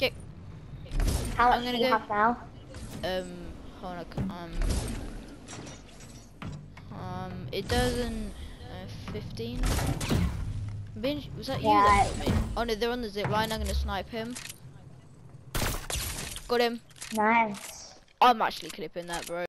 Okay. How I'm much gonna do you go. have now? Hold on. It does in 15. Was that you that Yeah. hit me? Oh no, they're on the zip line. I'm gonna snipe him. Got him. Nice. I'm actually clipping that, bro.